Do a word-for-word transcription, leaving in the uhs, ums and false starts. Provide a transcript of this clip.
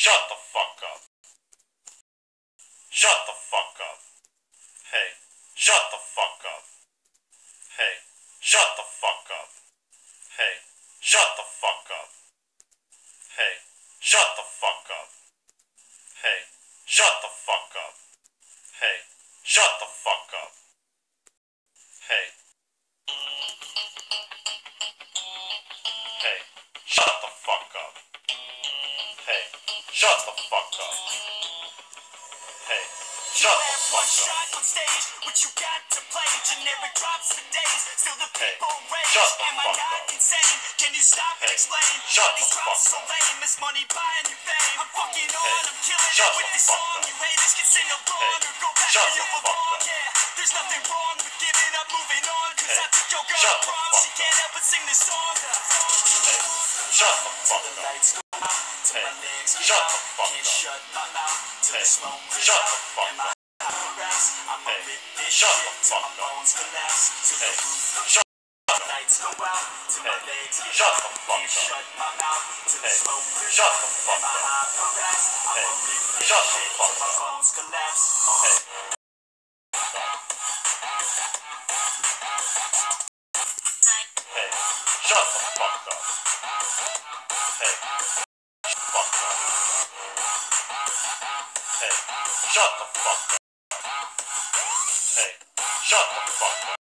shut the fuck up. Shut the fuck up. Hey, shut the fuck up. Hey, shut the fuck up. Hey, shut the fuck up. Hey, shut the fuck up. Hey, shut the fuck up. Hey, shut the fuck up. Hey. Hey, shut the fuck up. Hey, shut the fuck up. Hey, shut the fuck up. On stage, what you got to play? Generic drops for days. Still the Hey, people rage. shut the Am I fuck not up. insane? Can you stop and Hey, explain? shut These the drops fuck so up. lame. It's money buying you fame. I'm fucking on. Hey, I'm killing shut it with the this fuck song. up. You haters can sing along Hey, or go back shut to the your fuck belong. up. Yeah, there's nothing wrong with giving up, moving on. Cause Hey, I took your girl shut the prom. fuck She can't help but sing this song. Hey, shut the fuck up. Hey, shut the fuck up. Shut my mouth till Hey, the smoke clears shut out. the fuck Am I up. harassed? I'ma Hey, rip this shut shit the till fuck my up. bones collapse. Till the Hey, roof shut lights go out till my Hey, legs get shut up. the fuck Can't up. shut my mouth till the Hey, smoke clears shut out. the fuck Am I up. harassed? I'ma Hey, rip this shut the shit fuck till my up. bones collapse. Hey, hey, shut the fuck up. Hey, fuck up. Hey, shut the fuck up. Hey, shut the fuck up.